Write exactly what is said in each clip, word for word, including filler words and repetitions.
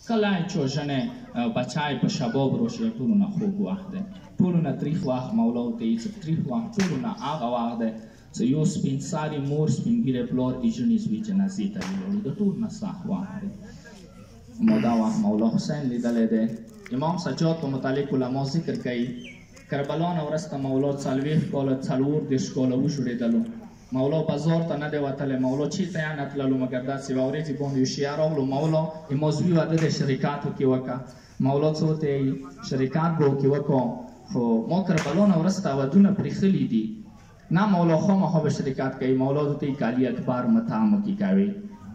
کله چې وژنې بچای په شباب روشي ټولو نه خوږ وخت دی ټولو نه تریخ وخت مولا ورته وایي چې تریخ وخت ټولو نه هغه وخت دی چې یو سپین ساري مور سپین ګیری پلار ایجنې زوی جنازې ته ولاړو د ټولو نه سخت وخت دی نو دا وخت مولا حسین لیدلی دی امام سجاد په متعلق علما ذکر کوي کربلا نه وروسته مولا څلوېښت کاله څلور دېرش کاله وژړېدلو مولا بازار ته نه دی وتلی مولا چېرته یې نه تللو مګر داسې یوه ورځې باندې یو شیعه راغلو مولا د مازوي واده دی شرکت وکړي وکړه مولا څه ورته وایي شرکت به وکړي وکړو خو ما کربلا نه وروسته ودونه پرېښلي دي نه مولا خامخا به شرکت کوي مولا ورته وایي کالي اکبر مطعم وکړي کوي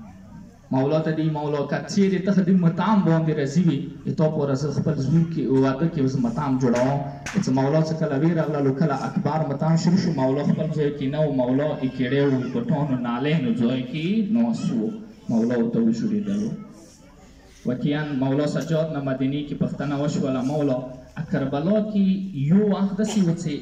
مولا ته دی مولا که چیرې ته د مطعم باندې راځي وي تا پوره زه خپل زوی کې واده کې اوس مطعم جوړوم چې مولا څه کله وی راغللو کله اکبر مطعم شروع شو مولا خپل ځای کې نه و مولا یې کېړی و ګټانو نالینو ځای کې ناست و مولا ورته وشورېدلو واقعا مولا سجاد نه مدینې کې پښتنه وشوله مولا کربلا کې یو وخت داسې و چې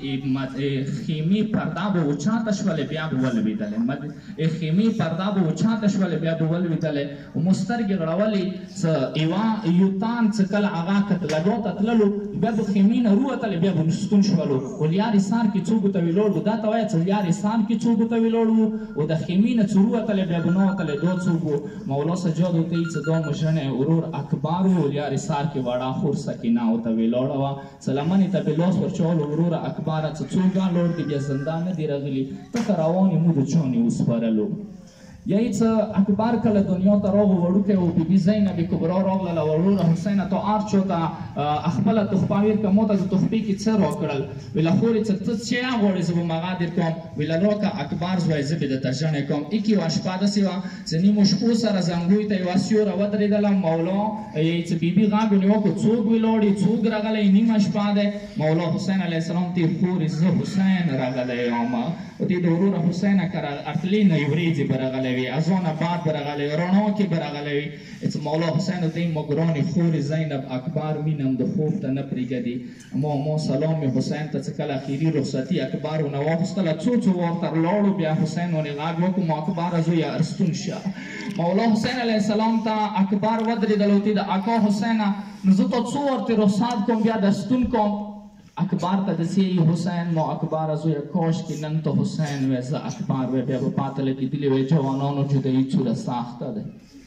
خیمې پرده به اوچاته شولې بیا به ولوېدلې خیمې پرده به اوچاته شولې بیا به ولوېدلې مو سترګې غړولې چې یوه یو تان چې کله هغه کتلګو ته تللو بیا به خیمې نه ووتلې بیا به ستون شولو و لیارې سار کې څوک ته ولاړ وو دا ته وایه چې لیارې سار کې څوک ته ولاړ وو و د خیمې نه چې ووتلې بیا به نه وتلې دا څوک وو مولا سجاد ورته وایي چې دا مشرنی ورور اکبر و لیارې سار کې وړه خور سکینه ورته ولاړه سلامانی ته به لاس ورچولو وروره اکبره څه څو ګالور دي بیا زندان نه دي راغلي ته که روان یې موږ د چانې وسپارلو یعنی څه اکبر کله دنیا ته راغو وړوکی و بیبي زینب کبرا راغلله وروره حسینه تا هر چا ته خپله تحفه ورکړه ما ته د تحفې کې څه راکړل ویله خورې څه ته څه غواړې زه به م هغه در کوم ویله راکړه اکبر زوی زه به درته ژڼې کوم ایکې یوه شپه داسې وه چې نیمو شپو سره زنګوی ته یوه سیوره ودرېدله مولا چې بیبي غږ ونیوه که څوک ولاړې څوک راغلی نیمه شپه دی مولا حسین علیه السلام ته یې خورې زه حسین راغلی یم ورته د وروره حسینه که اخلي نه یې ورېځې به راغلی وي ازانه بعد به راغلی وي رڼا کې به راغلی وي چې مولا حسین ورته وایي ما ګرانې خورې زینب اکبر مینم د خوب ته نه پرېږدي ما ما سلام مې حسین ته چې کله اخري رخصتي اکبر ونه واخیستله څو څو ورته لاړو بیا حسین ونې غږ وکړو ما اکبره زویه ارستون شه مولا حسین علیه السلام ته اکبر ودرېدل ورته د اکا حسینه نو زه ته څو ورته رخصت کوم بیا د ستون کوم اکبر ته داسې حسین ما اکبره زویه کاش کې نن ته حسین وی زه اکبر وی بیا به پاته لګېدلې وی جوانانو جدایي څومره سخته ده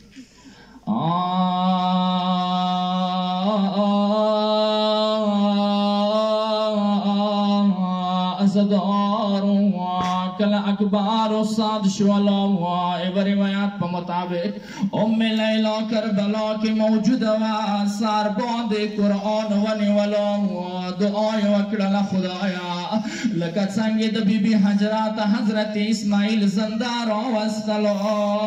ازدارو کله اکبر استاد شولو ایو روایت په مطابق ام لیلا کربلا کې موجوده وه سر باندې قرآن ونیولو دعا یې وکړله خدایا لکه څنګه د بیبي حجره ته حضرت اسماعیل زنده راوستلو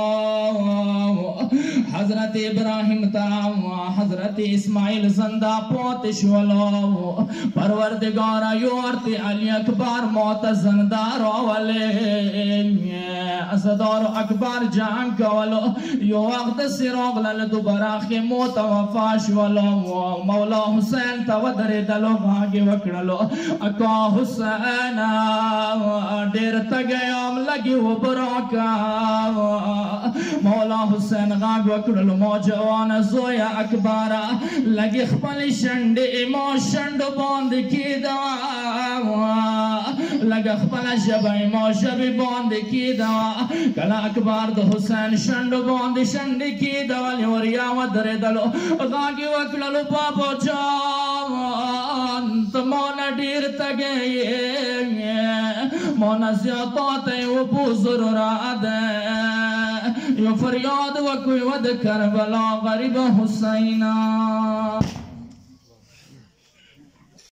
حضرت ابراهیم ته حضرت اسماعیل زنده پاتې شولو پروردګاره یو ورته علی اکبر ما ته زنده راولې اسدارو اکبر جنگ کولو یو وخت داسې راغلل دوباره خیمو ته وفا شولو مولا حسین ته ودرېدلو غږ یې وکړلو اکا حسین ډېر تږی یم لږې اوبه راکړه مولا حسین غږ وکړلو ما جوانه زویه اکبره لږې خپلې شنډې ما شنډو باندې کېږدوه لږه خپله ژبه یې ما ژبې باندې کېږدوه کله اکبر د حسین شنډو باندې شنډې کېږدولې وریا ودرېدلو غږ یې وکړلو بابا جان ته ما نه ډېر تږی یې ما نه زیاته ته یې اوبو ضرورت دی یو فریاد وکړو د کربلا غریب حسینه